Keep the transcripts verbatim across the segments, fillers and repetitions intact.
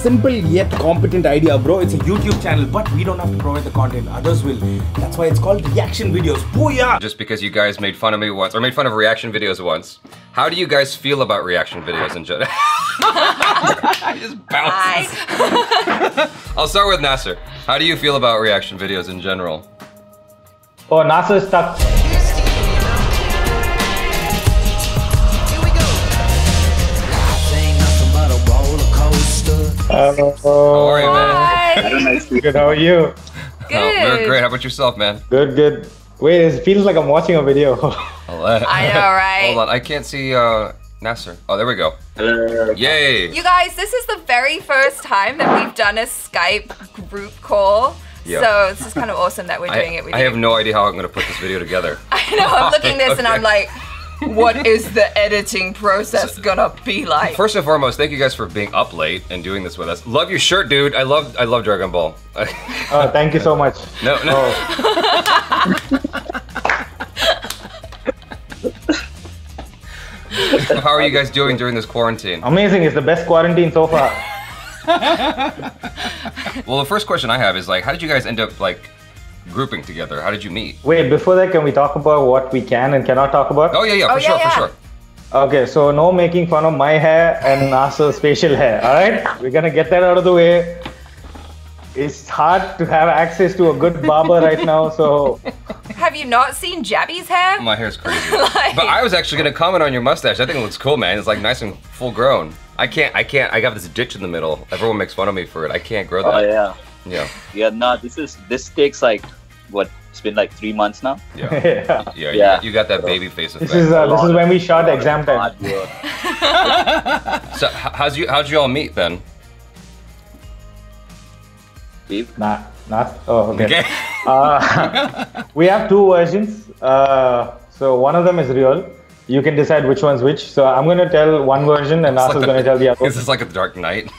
simple yet competent idea, bro. It's a YouTube channel, but we don't have to provide the content. Others will. That's why it's called reaction videos. Booyah! Just because you guys made fun of me once, or made fun of reaction videos once, how do you guys feel about reaction videos in general? I just bounced. I'll start with Nasser. How do you feel about reaction videos in general? Oh, Nasser is stuck. Hello. How are you, man? Good, how are you? Good. Oh, we're great. How about yourself, man? Good, good. Wait, it feels like I'm watching a video. I know, right? Hold on, I can't see uh, Nasser. Oh, there we go. Hello. Yay. You guys, this is the very first time that we've done a Skype group call. Yep. So this is kind of awesome that we're doing I, it with I you. have no idea how I'm going to put this video together. I know, I'm looking at this okay. and I'm like, what is the editing process gonna be like? First and foremost, thank you guys for being up late and doing this with us. Love your shirt, dude. I love I love Dragon Ball. Oh, thank you so much. No, no. Oh. How are you guys doing during this quarantine? Amazing. It's the best quarantine so far. Well, the first question I have is like, how did you guys end up like grouping together? How did you meet? Wait, before that, can we talk about what we can and cannot talk about? Oh yeah, yeah, for oh, sure, yeah, for yeah. sure. Okay, so no making fun of my hair and Nasser's facial hair, alright? We're gonna get that out of the way. It's hard to have access to a good barber right now, so... Have you not seen Jabby's hair? My hair's crazy. Like... But I was actually gonna comment on your mustache. I think it looks cool, man. It's like nice and full grown. I can't, I can't, I got this ditch in the middle. Everyone makes fun of me for it. I can't grow that. Oh yeah. Yeah. Yeah, no, this is, this takes like, what, it's been like three months now? Yeah. yeah. Yeah, yeah. You, you got that baby face effect. This is, uh, this is when we shot exam time. So, how's you, how'd you all meet then? Steve? Nah, not. Oh, okay. Okay. uh, we have two versions. Uh, so one of them is real. You can decide which one's which. So I'm going to tell one version and Nasser's like going to tell the other. Is this like a Dark Knight?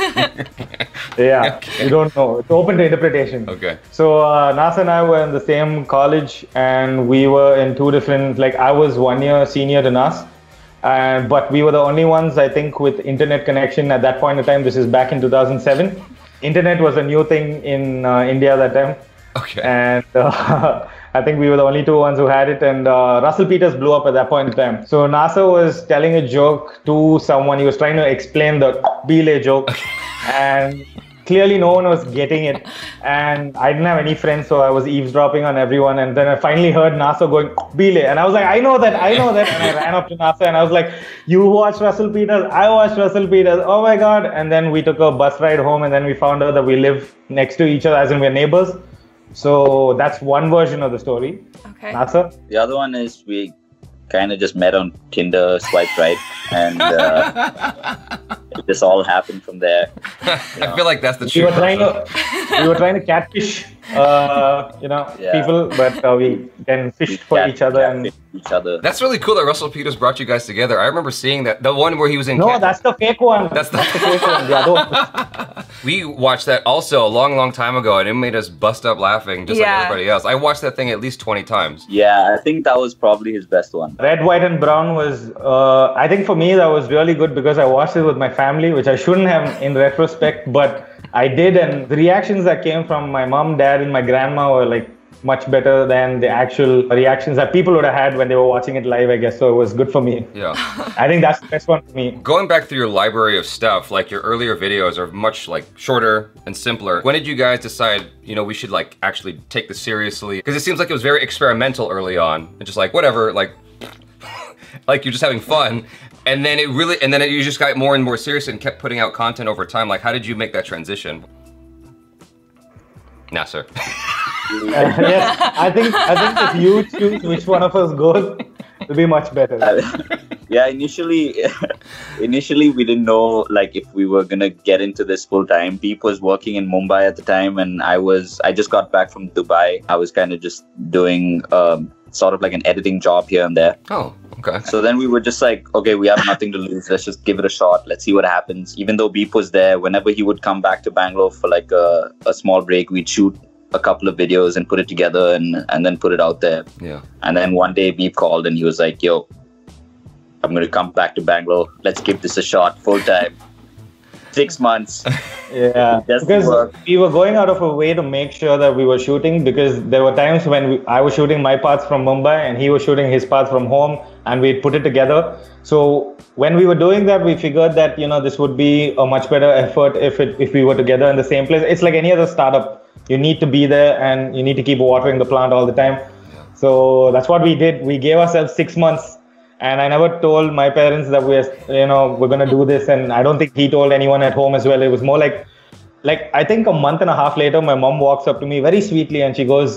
Yeah, okay. You don't know. It's open to interpretation. Okay. So uh, Nasser and I were in the same college and we were in two different, like I was one year senior to Nas. Uh, but we were the only ones, I think, with internet connection at that point in time. This is back in two thousand seven. Internet was a new thing in uh, India at that time. Okay. And uh, I think we were the only two ones who had it. And uh, Russell Peters blew up at that point in time. So Nasser was telling a joke to someone. He was trying to explain the Belay joke. And clearly no one was getting it. And I didn't have any friends, so I was eavesdropping on everyone. And then I finally heard Nasser going, Belay. And I was like, I know that, I know that. And I ran up to Nasser and I was like, you watched Russell Peters, I watched Russell Peters, oh my God. And then we took a bus ride home and then we found out that we live next to each other, as in we're neighbors. So that's one version of the story. Okay. Nasser? The other one is we kind of just met on Tinder, swipe right, and uh, it just all happened from there. You know? I feel like that's the We truth. were trying to, we were trying to catfish, uh, you know, Yeah. people, but uh, we then fished for Cat- each other. And each other. That's really cool that Russell Peters brought you guys together. I remember seeing that, the one where he was in no, Cat- that's the fake one. That's the, the fake one. The other one. We watched that also a long, long time ago, and it made us bust up laughing just Yeah. like everybody else. I watched that thing at least twenty times. Yeah, I think that was probably his best one. Red, White, and Brown was, uh, I think for me, that was really good because I watched it with my family, which I shouldn't have in retrospect, but I did. And the reactions that came from my mom, dad, and my grandma were like much better than the actual reactions that people would have had when they were watching it live, I guess. So it was good for me. Yeah. I think that's the best one for me. Going back through your library of stuff, like your earlier videos are much like shorter and simpler. When did you guys decide, you know, we should like actually take this seriously? Because it seems like it was very experimental early on and just like, whatever, like, like you're just having fun. And then it really, and then it, you just got more and more serious and kept putting out content over time. Like, how did you make that transition? Nasser. Uh, yes, I think I think if you choose which one of us goes, it'll be much better. Yeah, initially, initially we didn't know like if we were gonna get into this full time. Deep was working in Mumbai at the time, and I was I just got back from Dubai. I was kind of just doing um, sort of like an editing job here and there. Oh, okay. So then we were just like, okay, we have nothing to lose. Let's just give it a shot. Let's see what happens. Even though Beep was there, whenever he would come back to Bangalore for like a, a small break, we'd shoot a couple of videos and put it together and, and then put it out there. Yeah. And then one day Beep called and he was like, yo, I'm going to come back to Bangalore. Let's give this a shot full time. Six months. Yeah, Doesn't because work. we were going out of a way to make sure that we were shooting, because there were times when we, I was shooting my parts from Mumbai and he was shooting his parts from home, and we'd put it together. So when we were doing that, we figured that, you know, this would be a much better effort if it if we were together in the same place. It's like any other startup. You need to be there and you need to keep watering the plant all the time. Yeah. So that's what we did. We gave ourselves six months. And I never told my parents that we're, you know, we're going to do this. And I don't think he told anyone at home as well. It was more like, like, I think a month and a half later, my mom walks up to me very sweetly and she goes,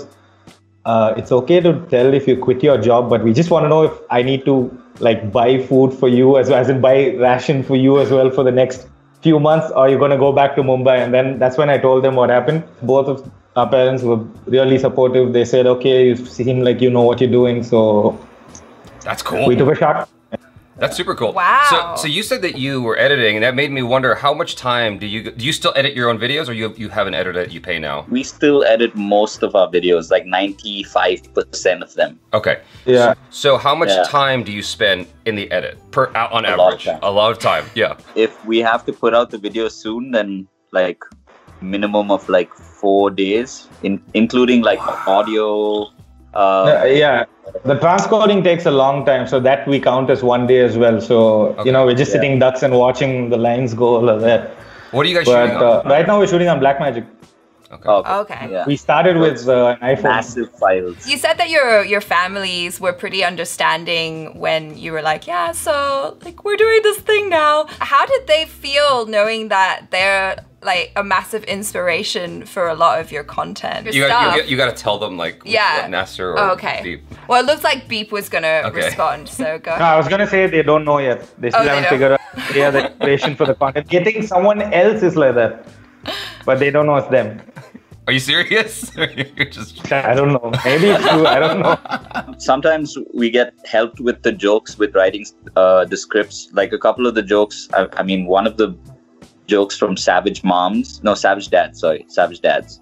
uh, it's okay to tell if you quit your job, but we just want to know if I need to like buy food for you, as, as in buy ration for you as well for the next few months, or you're going to go back to Mumbai. And then that's when I told them what happened. Both of our parents were really supportive. They said, okay, you seem like you know what you're doing. So that's cool. We took a shot. That's super cool. Wow. So, so you said that you were editing, and that made me wonder how much time do you do you still edit your own videos, or you you have an editor that you pay now? We still edit most of our videos, like ninety-five percent of them. Okay. Yeah. So, so how much Yeah. time do you spend in the edit per on A lot of average? time. A lot of time. Yeah. If we have to put out the video soon, then like minimum of like four days, in including like audio. Uh, Uh, yeah, the transcoding takes a long time, so that we count as one day as well. So, Okay. you know, we're just Yeah. sitting ducks and watching the lines go all of that. What are you guys But shooting on? uh, right now we're shooting on Blackmagic. Okay. Okay. Yeah. We started with uh, an iPhone. Massive files. You said that your your families were pretty understanding when you were like, yeah, so like we're doing this thing now. How did they feel knowing that they're like a massive inspiration for a lot of your content? Your You got stuff? you, you got to tell them like Yeah. what, Nasser or Oh, okay. Beep. Well, it looks like Beep was gonna Okay. respond, so go No, ahead. I was going to say they don't know yet. They still Oh, they haven't don't. figured out yeah, the inspiration for the content. They think someone else is like that, but they don't know it's them. Are you serious? You're just I don't know. Maybe it's true. I don't know. Sometimes we get helped with the jokes, with writing uh, the scripts. Like a couple of the jokes, I, I mean, one of the jokes from Savage Moms, no, Savage Dads, sorry, Savage Dads.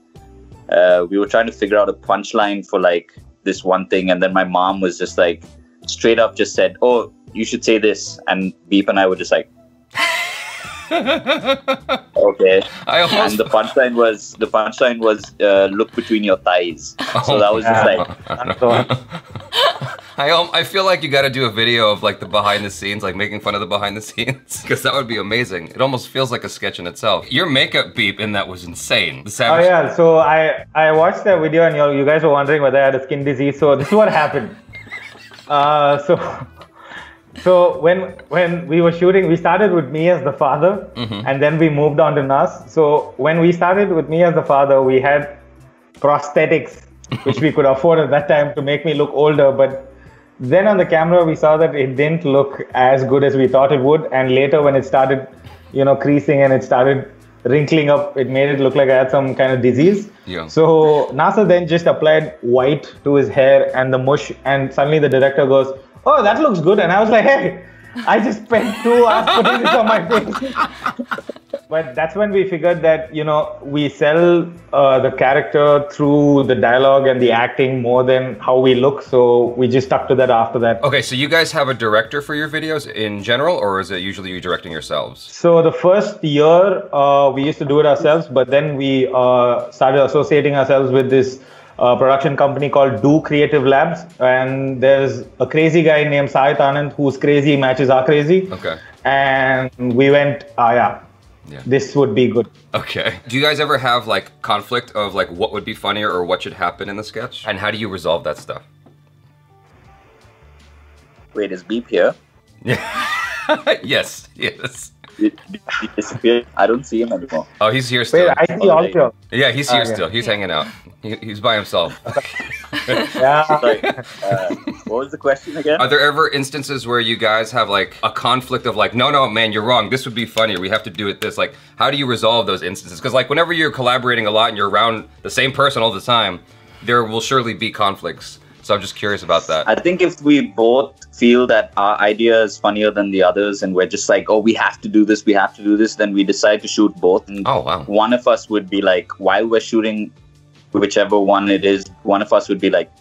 Uh, we were trying to figure out a punchline for like this one thing, and then my mom was just like, straight up just said, oh, you should say this. And Beep and I were just like, okay. I almost And the punchline was, the punchline was, uh, look between your thighs. So that was just like, So, I um, I feel like you got to do a video of like the behind the scenes, like making fun of the behind the scenes, because that would be amazing. It almost feels like a sketch in itself. Your makeup, Beep, in that was insane. The oh savage. yeah, so I I watched that video and you you guys were wondering whether I had a skin disease. So this is what happened. Uh, so so when when we were shooting, we started with me as the father, and then we moved on to Nas. So when we started with me as the father, we had prosthetics which we could afford at that time to make me look older, but then on the camera we saw that it didn't look as good as we thought it would, and later when it started, you know, creasing and it started wrinkling up, it made it look like I had some kind of disease. Yeah. So Nasser then just applied white to his hair and the mush, and suddenly the director goes, oh, that looks good. And I was like, hey, I just spent two hours putting this on my face. But that's when we figured that, you know, we sell uh, the character through the dialogue and the acting more than how we look. So we just stuck to that after that. Okay, so you guys have a director for your videos in general, or is it usually you directing yourselves? So the first year, uh, we used to do it ourselves, but then we uh, started associating ourselves with this uh, production company called Do Creative Labs. And there's a crazy guy named Sahit Anand whose crazy matches our crazy. Okay. And we went, ah, yeah, Yeah. this would be good. Okay. Do you guys ever have like conflict of like what would be funnier or what should happen in the sketch? And how do you resolve that stuff? wait, is Beep here? Yes, yes. Did, did he disappear? I don't see him anymore. Oh, he's here still. Wait, I see Oh, also. Yeah, he's here Okay. still. He's hanging out. He, he's by himself. Yeah. Sorry. Uh, what was the question again? Are there ever instances where you guys have like a conflict of like, no, no, man, you're wrong. This would be funnier. We have to do it this. Like, how do you resolve those instances? Because like whenever you're collaborating a lot and you're around the same person all the time, there will surely be conflicts. So I'm just curious about that. I think if we both feel that our idea is funnier than the others and we're just like, oh, we have to do this, we have to do this, then we decide to shoot both. And Oh, wow. one of us would be like, while we're shooting whichever one it is, one of us would be like,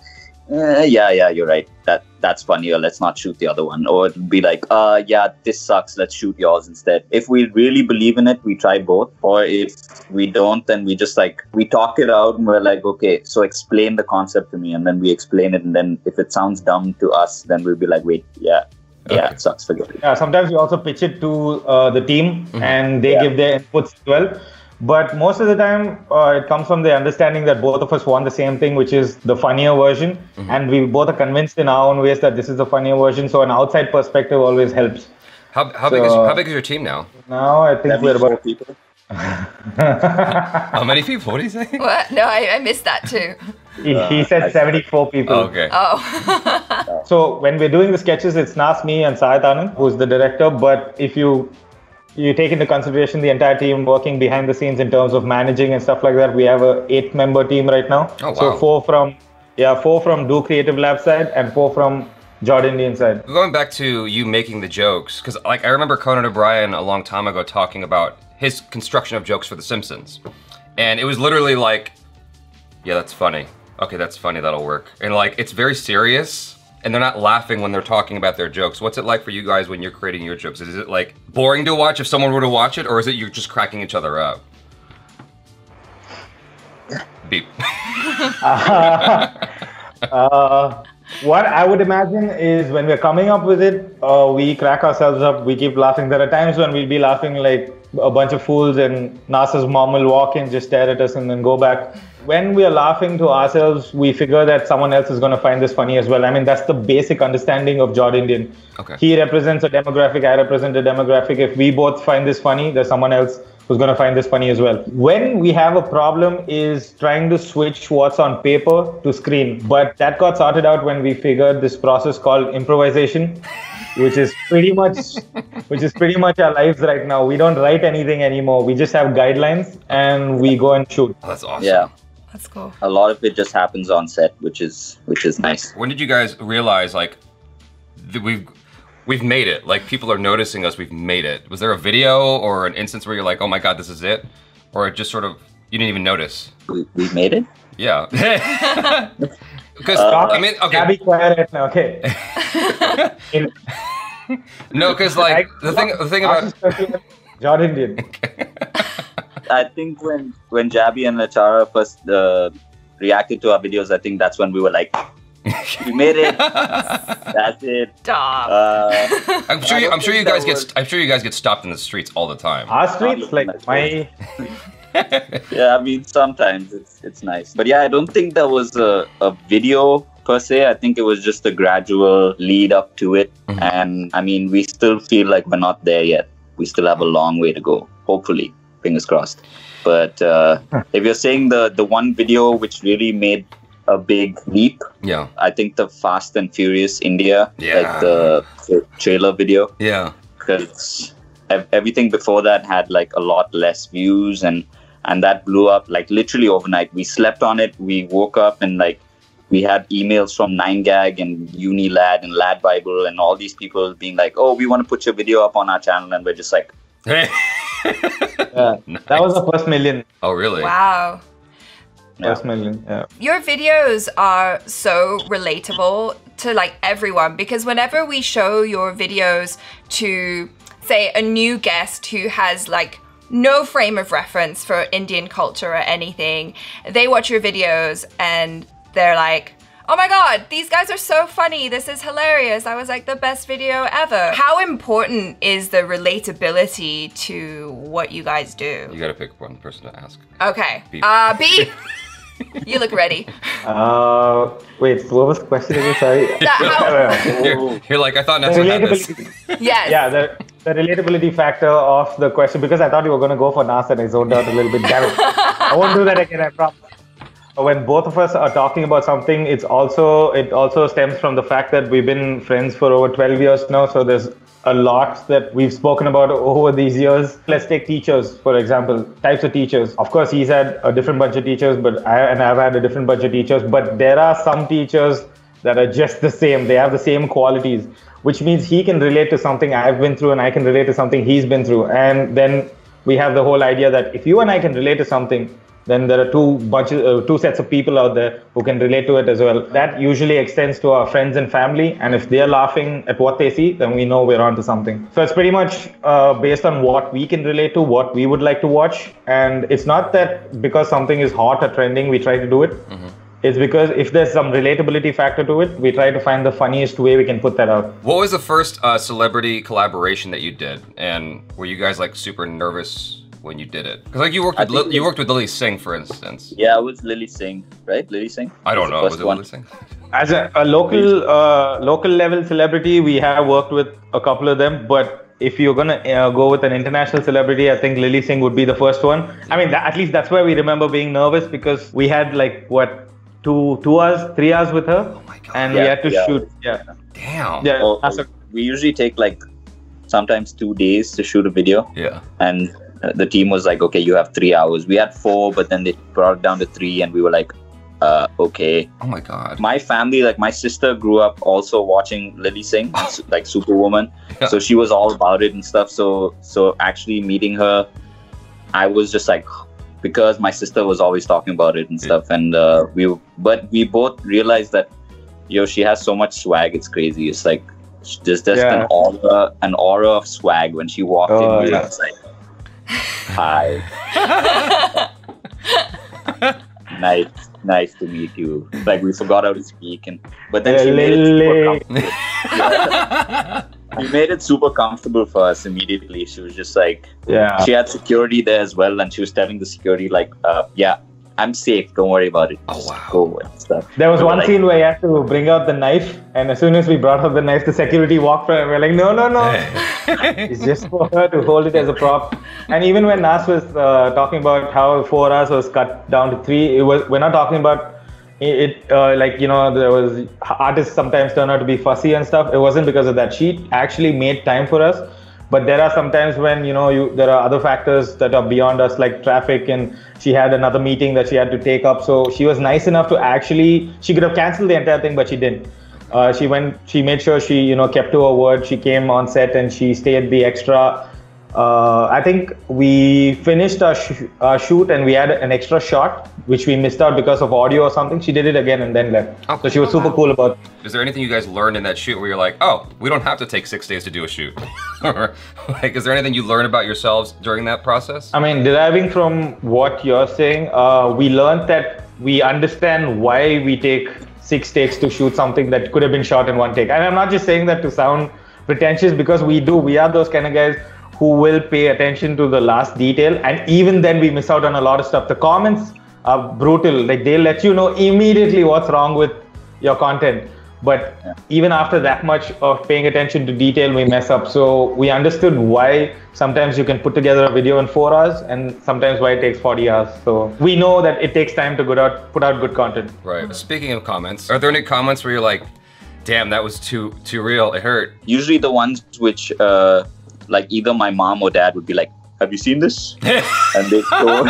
Uh, yeah, yeah, you're right. That that's funny. Or let's not shoot the other one. Or it'll be like, uh, yeah, this sucks. Let's shoot yours instead. If we really believe in it, we try both. Or if we don't, then we just like we talk it out and we're like, okay, so explain the concept to me, and then we explain it. And then if it sounds dumb to us, then we'll be like, wait, yeah, yeah, Okay. it sucks. Forget it. Yeah, sometimes we also pitch it to uh, the team and they Yeah. give their inputs as well. But most of the time, uh, it comes from the understanding that both of us want the same thing, which is the funnier version. And we both are convinced in our own ways that this is the funnier version. So an outside perspective always helps. How, how big is So- how big is your team now? Now I think we're Four about people. How many people? What do you say? What? No, I, I missed that too. he, he said seventy-four people. Okay. Oh. So when we're doing the sketches, it's Nas, me, and Syed Anand, who's the director. But if you you take into consideration the entire team working behind the scenes in terms of managing and stuff like that, we have a eight-member team right now. Oh, wow. So four from yeah, four from Do Creative Lab side and four from Jord Indian side. Going back to you making the jokes, because like I remember Conan O'Brien a long time ago talking about his construction of jokes for The Simpsons, and it was literally like, yeah, that's funny. Okay, that's funny. That'll work. And like, it's very serious, and they're not laughing when they're talking about their jokes. What's it like for you guys when you're creating your jokes? Is it like boring to watch if someone were to watch it, or is it you're just cracking each other up? Beep. Uh, what I would imagine is when we're coming up with it, uh, we crack ourselves up, we keep laughing. There are times when we'll be laughing like a bunch of fools, and Nasa's mom will walk in, just stare at us, and then go back. When we are laughing to ourselves, we figure that someone else is going to find this funny as well. I mean, that's the basic understanding of Jord Indian. Okay. He represents a demographic, I represent a demographic. If we both find this funny, there's someone else who's going to find this funny as well. When we have a problem is trying to switch what's on paper to screen. But that got sorted out when we figured this process called improvisation, which is pretty much which is pretty much our lives right now. We don't write anything anymore. We just have guidelines and we go and shoot. Oh, that's awesome. Yeah, That's cool. a lot of it just happens on set, which is which is nice. When did you guys realize like that we've we've made it? Like people are noticing us. We've made it. Was there a video or an instance where you're like, oh my god, this is it, or it just sort of you didn't even notice? We, we made it. Yeah. Because Uh, I mean, Yeah, be okay, quiet right now, okay? In- no, because like the thing the thing about Jord Indian. I think when when Jabby and Achara first uh, reacted to our videos, I think that's when we were like, we made it. That's it. Stop. Uh, I'm sure I you, don't I'm sure you think guys that get I'm sure you guys get stopped in the streets all the time. Our streets, like my yeah, I mean sometimes it's it's nice, but yeah, I don't think there was a, a video per se. I think it was just a gradual lead up to it, Mhm. and I mean we still feel like we're not there yet. We still have a long way to go. Hopefully, fingers crossed. But uh, if you're saying the the one video which really made a big leap, Yeah. I think the Fast and Furious India, Yeah. like the, the trailer video, Yeah. because ev- everything before that had like a lot less views, and and that blew up like literally overnight. We slept on it. We woke up and like we had emails from nine gag and Unilad and Lad Bible and all these people being like, "Oh, we want to put your video up on our channel," and we're just like, yeah, that was the first million. Oh really? Wow. First million. Yeah. Your videos are so relatable to like everyone, because whenever we show your videos to say a new guest who has like no frame of reference for Indian culture or anything, they watch your videos and they're like, oh my god, these guys are so funny, this is hilarious, that was like the best video ever. How important is the relatability to what you guys do? You gotta pick one person to ask. Okay, Beep. uh, Beep, you look ready. Uh, wait, what was the question again? Sorry. That- how- You're, you're like, I thought The Natsu had this. relatability. yes. Yeah, the, the relatability factor of the question, because I thought you were going to go for Nas and I zoned out a little bit. Damn it. I won't do that again, I promise. When both of us are talking about something, it's also it also stems from the fact that we've been friends for over twelve years now. So there's a lot that we've spoken about over these years. Let's take teachers, for example, types of teachers. Of course, he's had a different bunch of teachers, but I and I've had a different bunch of teachers. But there are some teachers that are just the same. They have the same qualities, which means he can relate to something I've been through and I can relate to something he's been through. And then we have the whole idea that if you and I can relate to something, then there are two bunches, uh, two sets of people out there who can relate to it as well. That usually extends to our friends and family, and if they're laughing at what they see, then we know we're onto something. So it's pretty much uh, based on what we can relate to, what we would like to watch, and it's not that because something is hot or trending, we try to do it. Mm-hmm. It's because if there's some relatability factor to it, we try to find the funniest way we can put that out. What was the first uh, celebrity collaboration that you did, and were you guys like super nervous when you did it? Because like you worked with Li- you worked with Lilly Singh, for instance. Yeah, it was Lilly Singh, right? Lilly Singh. I don't know. Was it Lilly Singh? As a, a local uh, local level celebrity, we have worked with a couple of them, but if you're gonna uh, go with an international celebrity, I think Lilly Singh would be the first one. I mean, that, at least that's where we remember being nervous, because we had like what two two hours, three hours with her, oh my God. and yeah, we had to yeah. shoot. Yeah. Damn. Yeah. Well, that's a, we usually take like sometimes two days to shoot a video. Yeah. And the team was like, okay, you have three hours. We had four, but then they brought it down to three, and we were like, uh, okay. Oh my God. My family, like my sister grew up also watching Lilly Singh, like Superwoman. Yeah. So she was all about it and stuff. So, so actually meeting her, I was just like, because my sister was always talking about it and stuff. And uh, we, but we both realized that, yo, she has so much swag. It's crazy. It's like, there's just Yeah. an aura, an aura of swag when she walked Oh, in. We yeah. were just like, hi. nice, nice to meet you. Like we forgot how to speak, and but then Yeah, she made it Lily. super comfortable. Yeah. She made it super comfortable for us immediately. She was just like, yeah. she had security there as well, and she was telling the security like, uh, yeah, I'm safe. Don't worry about it. Oh, Just wow. go and stuff. There was We were one like, scene where you had to bring out the knife, and as soon as we brought out the knife, the security walked from. We're like, no, no, no. It's just for her to hold it as a prop. And even when Nas was uh, talking about how four hours was cut down to three, it was we're not talking about it. it uh, like you know, there was artists sometimes turn out to be fussy and stuff. It wasn't because of that. She actually made time for us. But there are some times when, you know, you there are other factors that are beyond us, like traffic, and she had another meeting that she had to take up. So she was nice enough to actually, she could have canceled the entire thing, but she didn't. Uh, she went, she made sure she, you know, kept to her word. She came on set and she stayed the extra. Uh, I think we finished our, sh- our shoot and we had an extra shot, which we missed out because of audio or something. She did it again and then left. Oh, so she was super cool about it. Is there anything you guys learned in that shoot where you're like, oh, we don't have to take six days to do a shoot? Or like, is there anything you learned about yourselves during that process? I mean, deriving from what you're saying, uh, we learned that we understand why we take six takes to shoot something that could have been shot in one take. And I'm not just saying that to sound pretentious, because we do. We are those kind of guys who will pay attention to the last detail. And even then we miss out on a lot of stuff. The comments are brutal. Like they'll let you know immediately what's wrong with your content. But Yeah. even after that much of paying attention to detail, we mess up. So we understood why sometimes you can put together a video in four hours and sometimes why it takes forty hours. So we know that it takes time to good out, put out good content. Right. Speaking of comments, are there any comments where you're like, damn, that was too too real, it hurt? Usually the ones which, uh, like either my mom or dad would be like, have you seen this? And they go.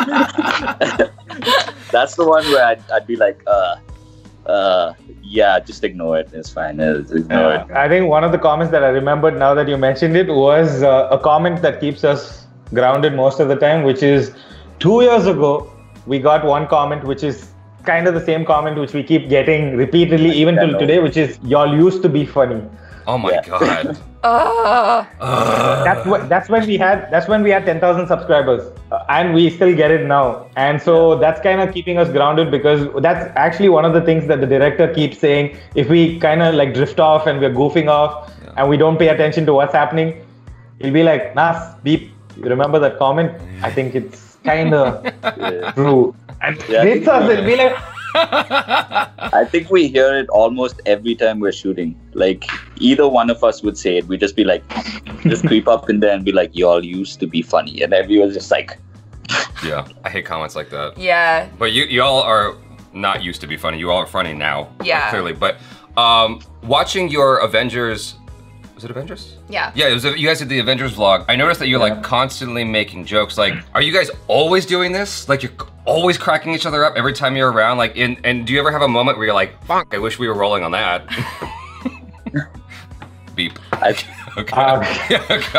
That's the one where I'd, I'd be like, uh, uh, yeah, just ignore it. It's fine. It's, ignore it. I think one of the comments that I remembered now that you mentioned it was uh, a comment that keeps us grounded most of the time, which is two years ago, we got one comment which is kind of the same comment which we keep getting repeatedly even till today, which is, y'all used to be funny. Oh my Yeah. God. Uh, That's what. That's when we had. That's when we had ten thousand subscribers, uh, and we still get it now. And so that's kind of keeping us grounded, because that's actually one of the things that the director keeps saying. If we kind of like drift off and we're goofing off, Yeah. and we don't pay attention to what's happening, he'll be like, "Nas, beep. You remember that comment? I think it's kind of Yeah. true." And Yeah. hits us. It'll be like, I think we hear it almost every time we're shooting. Like either one of us would say it. We'd just be like, just creep up in there and be like, y'all used to be funny. And everyone's just like, Yeah, I hate comments like that. yeah. But you y'all are not used to be funny. You all are funny now. Yeah. Clearly. But um, watching your Avengers, was it Avengers? Yeah. Yeah, it was, you guys did the Avengers vlog. I noticed that you're like constantly making jokes. Like, are you guys always doing this? Like, you're always cracking each other up every time you're around? Like, in, and do you ever have a moment where you're like, fuck, I wish we were rolling on that? Beep. I, Okay. Um, Yeah, God.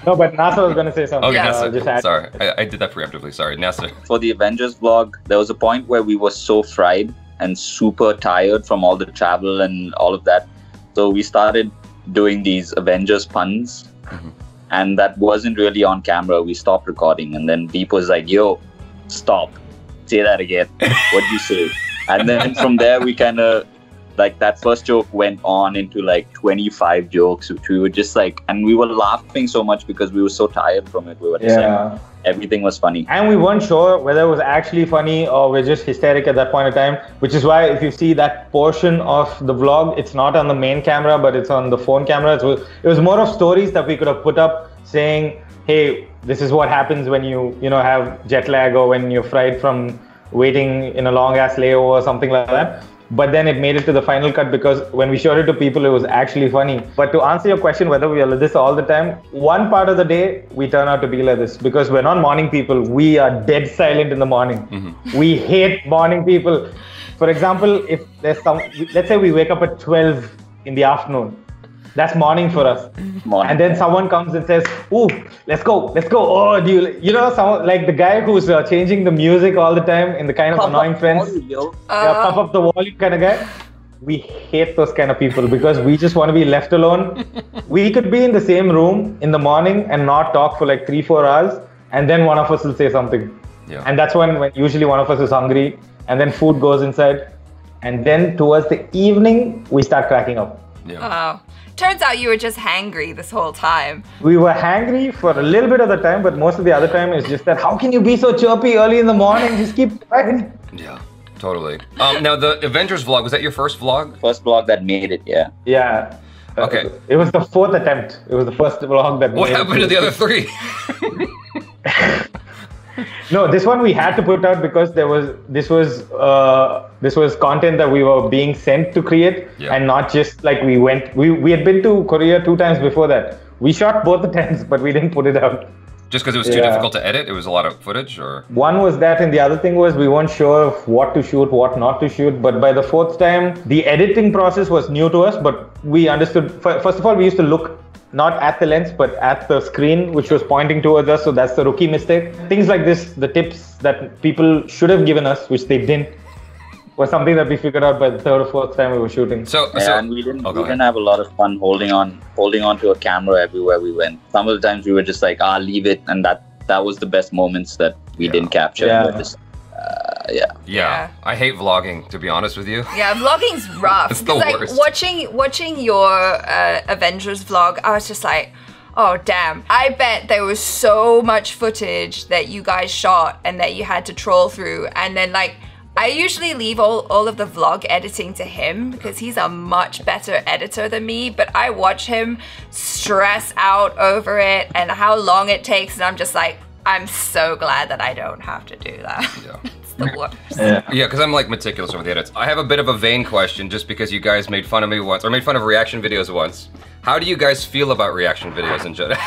No, but NASA was going to say something. Okay, Yeah. Uh, Nasser. just add- Sorry, I, I did that preemptively. Sorry, Nasser. For the Avengers vlog, there was a point where we were so fried and super tired from all the travel and all of that. So we started doing these Avengers puns. Mhm. And that wasn't really on camera. We stopped recording. And then Deep was like, yo, stop. Say that again. What'd you say? And then from there, we kind of, like, that first joke went on into like twenty-five jokes, which we were just like, and we were laughing so much because we were so tired from it. We were just Yeah. like, everything was funny. And we weren't sure whether it was actually funny or we're just hysteric at that point in time, which is why if you see that portion of the vlog, it's not on the main camera, but it's on the phone camera. So it was more of stories that we could have put up saying, hey, this is what happens when you, you know, have jet lag or when you're fried from waiting in a long ass layover or something like that. But then it made it to the final cut because when we showed it to people, it was actually funny. But to answer your question, whether we are like this all the time, one part of the day, we turn out to be like this because we're not morning people. We are dead silent in the morning. Mm-hmm. We hate morning people. For example, if there's some, let's say we wake up at twelve in the afternoon. That's morning for us. Morning. And then someone comes and says, ooh, let's go, let's go. Oh, do you, you know, some, like the guy who's uh, changing the music all the time in the kind of Pump annoying up friends. volume, yo. Yeah, pump up the volume kind of guy. We hate those kind of people because we just want to be left alone. We could be in the same room in the morning and not talk for like three, four hours. And then one of us will say something. Yeah. And that's when, when usually one of us is hungry and then food goes inside. And then towards the evening, we start cracking up. Yeah. Wow. Turns out you were just hangry this whole time. We were hangry for a little bit of the time, but most of the other time is just that, how can you be so chirpy early in the morning? Just keep quiet. Yeah. Totally. Um, now the Avengers vlog, was that your first vlog? First vlog that made it, yeah. Yeah. Uh, Okay. It was the fourth attempt. It was the first vlog that What made it happened to the other three? No, this one we had to put out because there was this was uh, this was content that we were being sent to create, Yeah. and not just like we went. We we had been to Korea two times before that. We shot both the times, but we didn't put it out. Just because it was too Yeah. difficult to edit? It was a lot of footage, or? One was that, and the other thing was we weren't sure of what to shoot, what not to shoot. But by the fourth time, the editing process was new to us. But we understood. First of all, we used to look not at the lens, but at the screen, which was pointing towards us. So that's the rookie mistake. Things like this, the tips that people should have given us, which they didn't, was something that we figured out by the third or fourth time we were shooting. So, Yeah, so and we didn't, oh, we go ahead. didn't have a lot of fun holding on, holding on to a camera everywhere we went. Some of the times we were just like, ah, leave it, and that that was the best moments that we Yeah. didn't capture. Yeah. We were just, uh, yeah. yeah, Yeah. I hate vlogging, to be honest with you. Yeah, vlogging's rough. It's the 'Cause, like worst. watching watching your uh, Avengers vlog, I was just like, oh damn. I bet there was so much footage that you guys shot and that you had to troll through. And then like I usually leave all, all of the vlog editing to him because he's a much better editor than me, but I watch him stress out over it and how long it takes, and I'm just like, I'm so glad that I don't have to do that. Yeah. It's the worst. Yeah. Yeah, because I'm like meticulous over the edits. I have a bit of a vain question just because you guys made fun of me once, or made fun of reaction videos once. How do you guys feel about reaction videos in general?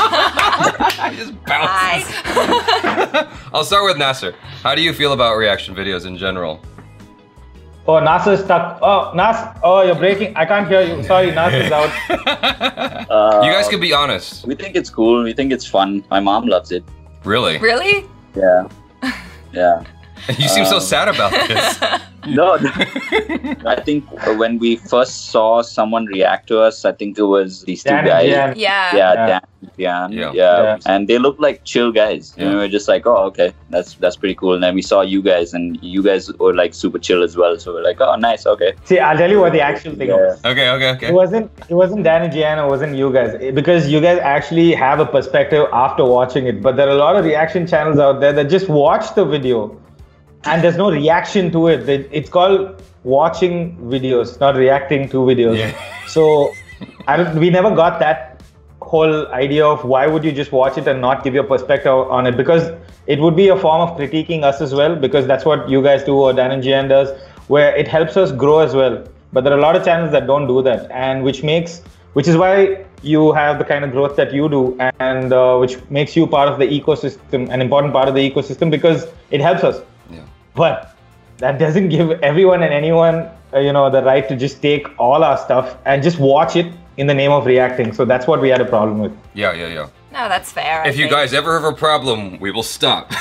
I just bounced. Bye. I'll start with Nasser. How do you feel about reaction videos in general? Oh, Nas is stuck. Oh, Nas. Oh, you're breaking. I can't hear you. Sorry, Nas is out. Uh, You guys can be honest. We think it's cool. We think it's fun. My mom loves it. Really? Really? Yeah. Yeah. You seem so Um, sad about this. No, I think when we first saw someone react to us, I think it was these two Dan and guys. Jan. Yeah. Yeah, Yeah. Dan, Dan, Yeah. yeah. Yeah. And they look like chill guys. Yeah. And we were just like, oh, okay, that's that's pretty cool. And then we saw you guys, and you guys were like super chill as well. So we're like, oh, nice, okay. See, I'll tell you what the actual thing Yeah. was. Okay, okay, okay. It wasn't. It wasn't Dan and Gian. It wasn't you guys. It- because you guys actually have a perspective after watching it. But there are a lot of reaction channels out there that just watch the video, and there's no reaction to it. They- It's called watching videos, not reacting to videos. Yeah. So, I don't, we never got that whole idea of why would you just watch it and not give your perspective on it, because it would be a form of critiquing us as well, because that's what you guys do or Dan and Gian does, where it helps us grow as well. But there are a lot of channels that don't do that, and which makes which is why you have the kind of growth that you do, and uh, which makes you part of the ecosystem, an important part of the ecosystem, because it helps us. Yeah. But that doesn't give everyone and anyone, uh, you know, the right to just take all our stuff and just watch it in the name of reacting. So that's what we had a problem with. Yeah, yeah, yeah. No, that's fair. I If you think. guys ever have a problem, we will stop.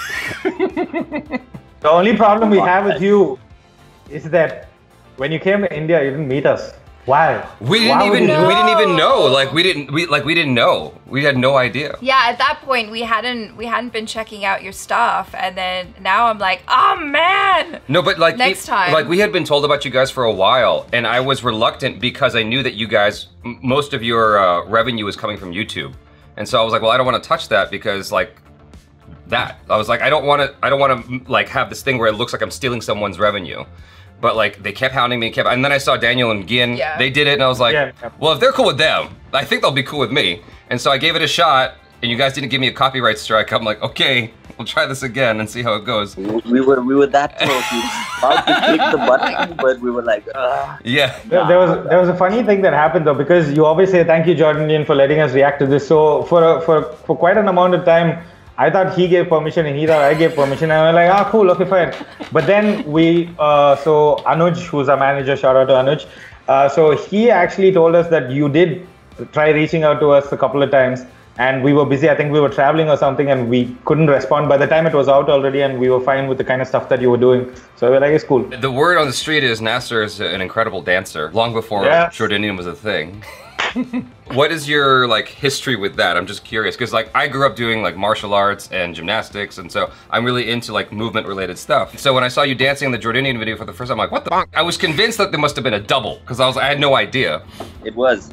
The only problem we have with you is that when you came to India, you didn't meet us. Why? We didn't Why would even you do we didn't even No. know. Like we didn't we like we didn't know. We had no idea. Yeah, at that point we hadn't we hadn't been checking out your stuff, and then now I'm like, oh man. No, but like Next it- time. like we had been told about you guys for a while, and I was reluctant because I knew that you guys, m- most of your uh, revenue was coming from YouTube, and so I was like, well, I don't want to touch that because like that. I was like, I don't want to, I don't want to like have this thing where it looks like I'm stealing someone's revenue. But like they kept hounding me, kept, and then I saw Daniel and Gin, Yeah. they did it, and I was like, Yeah, yeah. well, if they're cool with them, I think they'll be cool with me. And so I gave it a shot, and you guys didn't give me a copyright strike. I'm like, okay, we'll try this again and see how it goes. We we were we were that close. We were about to click the button, but we were like, Ugh. Yeah. There, there was there was a funny thing that happened though, because you always say thank you, Jordanian, for letting us react to this. So for a, for for quite an amount of time, I thought he gave permission and he thought I gave permission, and we're like, ah, cool, okay, fine. But then we, uh, so Anuj, who's our manager, shout out to Anuj. Uh, so he actually told us that you did try reaching out to us a couple of times, and we were busy. I think we were traveling or something, and we couldn't respond. By the time it was out already, and we were fine with the kind of stuff that you were doing. So we're like, it's cool. The word on the street is Nasser is an incredible dancer, long before Yes. Jordanian was a thing. What is your like history with that? I'm just curious because like I grew up doing like martial arts and gymnastics, and so I'm really into like movement related stuff. So when I saw you dancing in the Jordanian video for the first time, I'm like, what the fuck? I was convinced that there must have been a double because I was I had no idea. It was.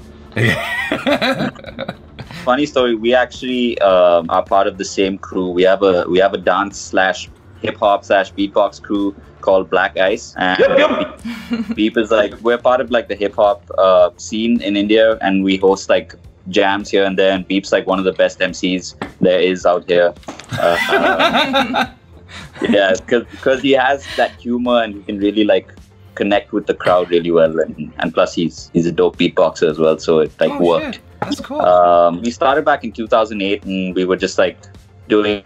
Funny story. We actually um, are part of the same crew. We have a we have a dance slash hip hop slash beatbox crew called Black Ice. And Yep, yep. Beep is like we're part of like the hip hop uh, scene in India, and we host like jams here and there. And Beep's like one of the best M Cs there is out here. Uh, uh, yeah, because he has that humor and he can really like connect with the crowd really well, and and plus he's he's a dope beatboxer as well, so it like Oh, worked. shit. That's cool. Um, we started back in two thousand eight, and we were just like doing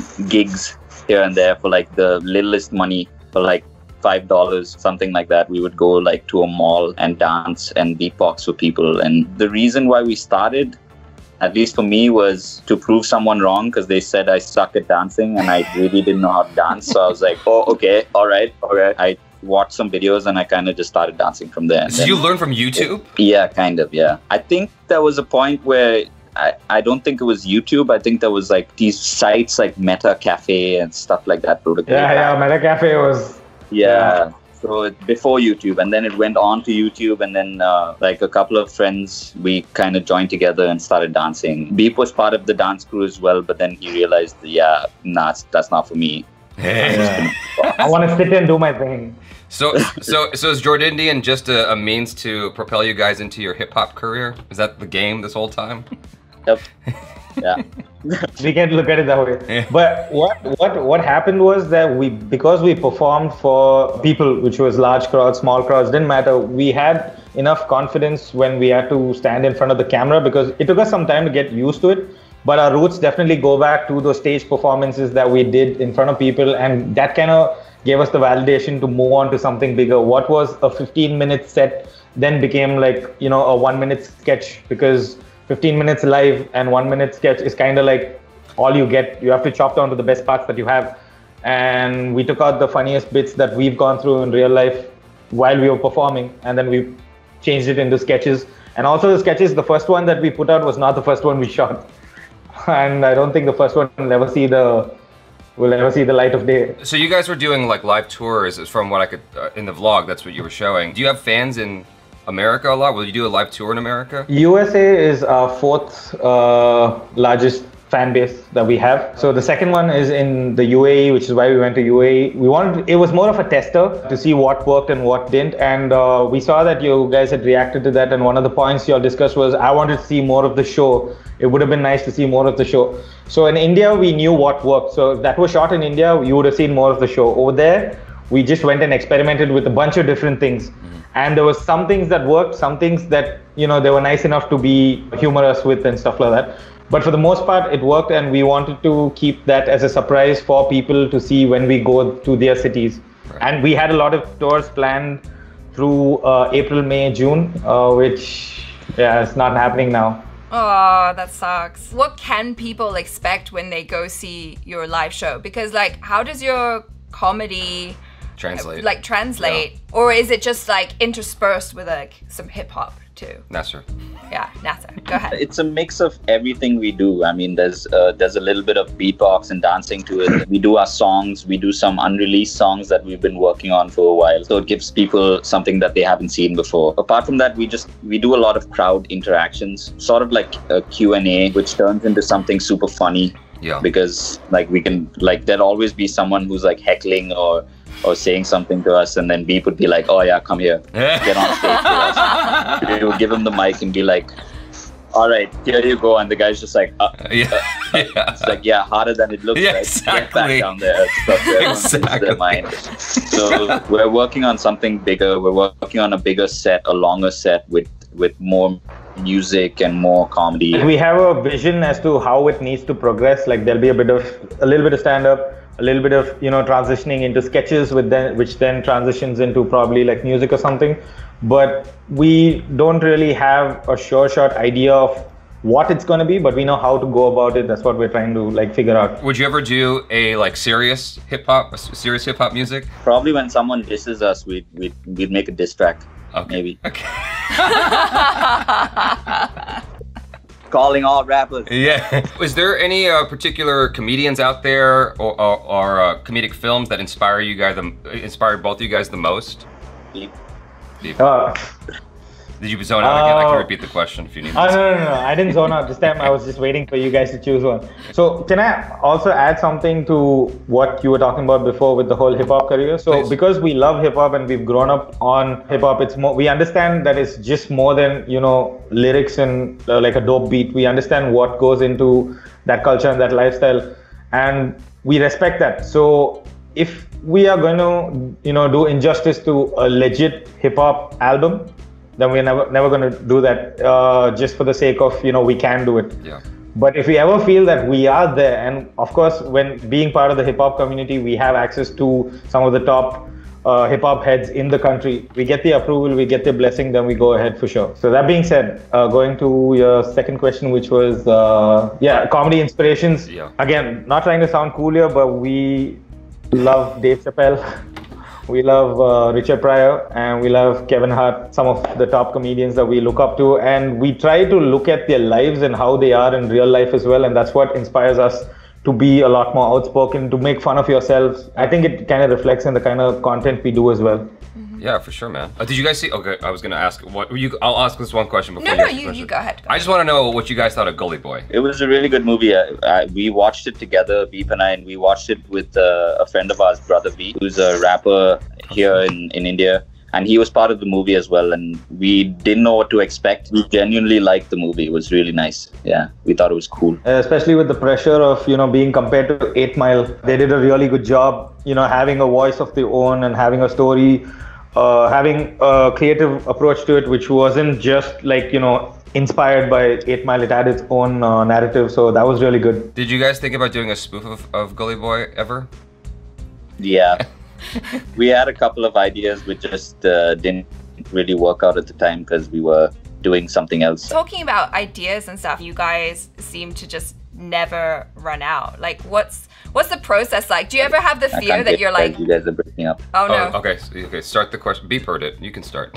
gigs here and there for like the littlest money, for like five dollars, something like that. We would go like to a mall and dance and beatbox for people. And the reason why we started, at least for me, was to prove someone wrong, because they said I suck at dancing and I really didn't know how to dance. So I was like, oh, okay, all right, all right. I watched some videos and I kind of just started dancing from there. And So then- you learned from YouTube? yeah, kind of, yeah. I think there was a point where I, I don't think it was YouTube. I think there was like these sites like Meta Cafe and stuff like that. Yeah, yeah. Meta Cafe was. Yeah. So it, before YouTube, and then it went on to YouTube, and then uh, like a couple of friends, we kind of joined together and started dancing. Beep was part of the dance crew as well, but then he realized, yeah, nah, it's- that's not for me. Yeah. I want to sit and do my thing. So, so, so is Jordanian just a, a means to propel you guys into your hip hop career? Is that the game this whole time? Yep. Yeah. We can look at it that way. Yeah. But what what what happened was that we, because we performed for people, which was large crowds, small crowds, didn't matter. We had enough confidence when we had to stand in front of the camera, because it took us some time to get used to it. But our roots definitely go back to those stage performances that we did in front of people, and that kind of gave us the validation to move on to something bigger. What was a fifteen minute set then became like, you know, a one minute sketch, because fifteen minutes live and one minute sketch is kind of like all you get. You have to chop down to the best parts that you have. And we took out the funniest bits that we've gone through in real life while we were performing, and then we changed it into sketches. And also the sketches, the first one that we put out was not the first one we shot. And I don't think the first one will ever see the will ever see the light of day. So you guys were doing like live tours, from what I could uh, in the vlog. That's what you were showing. Do you have fans in America a lot? Will you do a live tour in America? U S A is our fourth uh, largest fan base that we have. So the second one is in the U A E, which is why we went to U A E. We wanted, it was more of a tester to see what worked and what didn't. And uh, we saw that you guys had reacted to that. And one of the points you all discussed was, I wanted to see more of the show. It would have been nice to see more of the show. So in India, we knew what worked. So if that was shot in India, you would have seen more of the show. Over there, we just went and experimented with a bunch of different things. And there was some things that worked, some things that, you know, they were nice enough to be humorous with and stuff like that. But for the most part, it worked, and we wanted to keep that as a surprise for people to see when we go to their cities. Right. And we had a lot of tours planned through uh, April, May, June, uh, which, yeah, it's not happening now. Oh, that sucks. What can people expect when they go see your live show? Because like, how does your comedy Translate. like translate? Yeah. Or is it just like interspersed with like some hip hop too? Nasser. Yeah, Nasser, go ahead. It's a mix of everything we do. I mean, there's uh, there's a little bit of beatbox and dancing to it. We do our songs. We do some unreleased songs that we've been working on for a while. So it gives people something that they haven't seen before. Apart from that, we just we do a lot of crowd interactions, sort of like a Q and A, which turns into something super funny. Yeah. Because like we can like there'll always be someone who's like heckling or or saying something to us, and then Beep would be like, "Oh yeah, come here, get on stage with us." We would give him the mic and be like, "All right, here you go," and the guy's just like, uh, yeah. uh, yeah. It's like, yeah, harder than it looks. Yeah, right? exactly. Get back down there. Stuff there Exactly. their mind. So we're working on something bigger. We're working on a bigger set, a longer set with with more music and more comedy. We have a vision as to how it needs to progress. Like there'll be a bit of a little bit of stand-up, a little bit of, you know, transitioning into sketches with then which then transitions into probably like music or something. But we don't really have a sure shot idea of what it's going to be, but we know how to go about it. That's what we're trying to like figure out. Would you ever do a like serious hip hop, serious hip hop music? Probably when someone disses us, we'd we'd, we'd make a diss track. Okay. Maybe. Okay. Calling all rappers. Yeah. Is there any uh, particular comedians out there or, or, or uh, comedic films that inspire you guys, the, inspired both of you guys the most? Beep. Beep. Uh, Did you zone out again? I uh, can repeat the question if you need. Oh, no, no, no, I didn't zone out this time. I was just waiting for you guys to choose one. So can I also add something to what you were talking about before with the whole hip hop career? So Please. Because we love hip hop and we've grown up on hip hop, it's more, we understand that it's just more than, you know, lyrics and uh, like a dope beat. We understand what goes into that culture and that lifestyle, and we respect that. So if we are going to, you know, do injustice to a legit hip hop album, then we're never never going to do that uh, just for the sake of, you know, we can do it. Yeah. But if we ever feel that we are there, and of course, when being part of the hip hop community, we have access to some of the top uh, hip hop heads in the country. We get the approval, we get the blessing, then we go ahead for sure. So that being said, uh, going to your second question, which was, uh, yeah, comedy inspirations. Yeah. Again, not trying to sound cool here, but we love Dave Chappelle. We love uh, Richard Pryor, and we love Kevin Hart, some of the top comedians that we look up to. And we try to look at their lives and how they are in real life as well. And that's what inspires us to be a lot more outspoken, to make fun of yourselves. I think it kind of reflects in the kind of content we do as well. Yeah, for sure, man. Uh, did you guys see? Okay, I was gonna ask. What you? I'll ask this one question before. No, you no, ask the you, question. you go ahead. Go I just want to know what you guys thought of Gully Boy. It was a really good movie. Uh, I, we watched it together, Beep and I, and we watched it with uh, a friend of ours, Brother V, who's a rapper here in, in India. And he was part of the movie as well. And we didn't know what to expect. We genuinely liked the movie. It was really nice. Yeah, we thought it was cool. Uh, especially with the pressure of, you know, being compared to eight mile. They did a really good job, you know, having a voice of their own and having a story, uh, having a creative approach to it, which wasn't just like, you know, inspired by eight mile. It had its own uh, narrative. So that was really good. Did you guys think about doing a spoof of, of Gully Boy ever? Yeah. We had a couple of ideas which just uh, didn't really work out at the time because we were doing something else. Talking about ideas and stuff, you guys seem to just never run out. Like, what's what's the process like? Do you ever have the I fear can't that get you're that like, you guys are breaking up. oh no? Oh, okay. So, okay. Start the question. Beep heard it. You can start.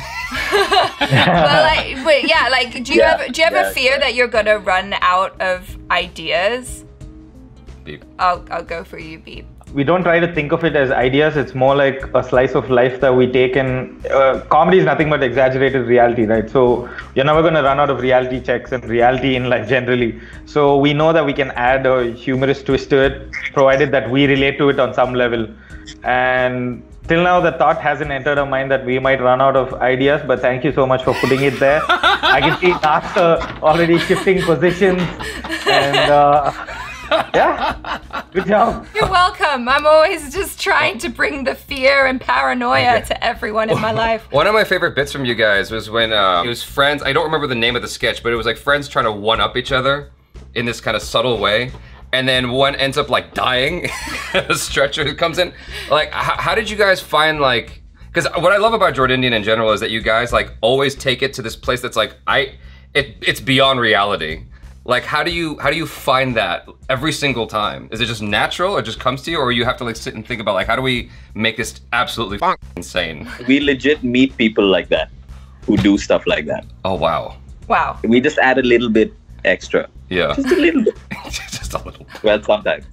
But like, but yeah, like, do you Yeah, ever do you ever yeah, fear yeah. that you're gonna run out of ideas? Beep. I'll I'll go for you, Beep. We don't try to think of it as ideas. It's more like a slice of life that we take in. Uh, comedy is nothing but exaggerated reality, right? So you're never going to run out of reality checks and reality in life generally. So we know that we can add a humorous twist to it, provided that we relate to it on some level. And till now, the thought hasn't entered our mind that we might run out of ideas, but thank you so much for putting it there. I can see Nasta already shifting positions, and uh, yeah, good job. You're welcome. I'm always just trying to bring the fear and paranoia Okay. to everyone in my life. One of my favorite bits from you guys was when uh, it was friends. I don't remember the name of the sketch, but it was like friends trying to one up each other in this kind of subtle way. And then one ends up like dying. A stretcher comes in. Like, h- how did you guys find like? Because what I love about Jordan Indian in general is that you guys like always take it to this place that's like I, it it's beyond reality. Like, how do you how do you find that every single time? Is it just natural, or it just comes to you, or you have to like sit and think about like, how do we make this absolutely insane? We legit meet people like that who do stuff like that. Oh wow. Wow. We just add a little bit extra. Yeah. Just a little bit. Just a little. Well, sometimes.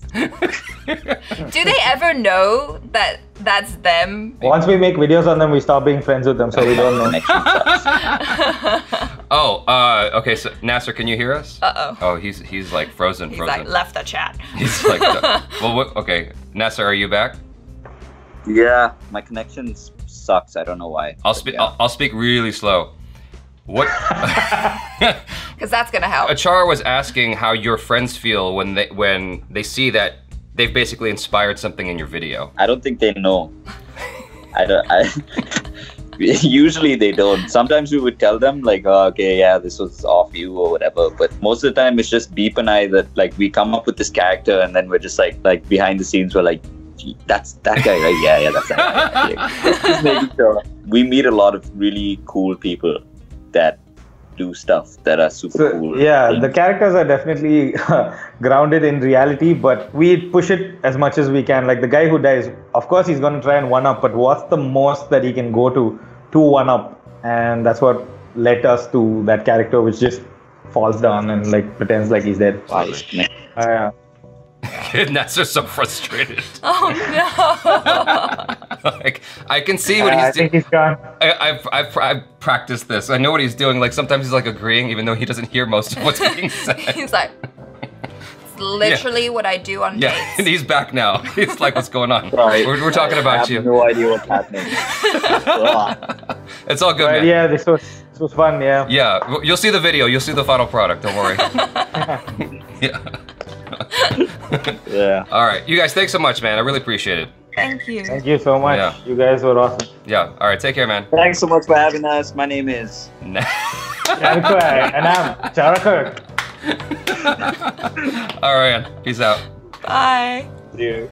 Do they ever know that that's them? Once we make videos on them, we stop being friends with them, so we don't know. Connection sucks. Oh, uh, okay. So Nasser, can you hear us? Uh oh. Oh, he's he's like frozen, He's frozen. like left the chat. He's like, uh, well, what, okay. Nasser, are you back? Yeah, my connection s- sucks. I don't know why. I'll but speak. yeah. I'll, I'll speak really slow. What? Because that's gonna help. Achara was asking how your friends feel when they when they see that they've basically inspired something in your video. I don't think they know. I don't. I, usually they don't. Sometimes we would tell them like, oh, okay, yeah, this was off you or whatever. But most of the time it's just Beep and I that like we come up with this character and then we're just like like behind the scenes we're like, that's that guy, right? Yeah, yeah, that's that guy. Yeah. Just making sure. We meet a lot of really cool people that do stuff that are super So, cool. yeah, the characters are definitely grounded in reality, but we push it as much as we can. Like the guy who dies, of course he's going to try and one up, but what's the most that he can go to to one up? And that's what led us to that character, which just falls down and like pretends like he's dead. Wow, it's connected. Uh, yeah. Nasser's so frustrated. Oh no. Like I can see what Uh, I he's think doing. he's gone. I've, I've I've practiced this. I know what he's doing. Like sometimes he's like agreeing, even though he doesn't hear most of what's being said. He's like, it's literally what I do on Yeah, dates. and he's back now. He's like, what's going on? Right. We're, we're talking I about have you. no idea what's happening. Ugh. It's all good, But man. yeah, this was this was fun. Yeah. Yeah, w- you'll see the video. You'll see the final product. Don't worry. Yeah. Yeah. All right, you guys, thanks so much, man. I really appreciate it. Thank you. Thank you so much. Yeah. You guys were awesome. Yeah. All right, take care, man. Thanks so much for having us. My name is. Charakar, and I'm Charakar. All right, man. Peace out. Bye. Yeah.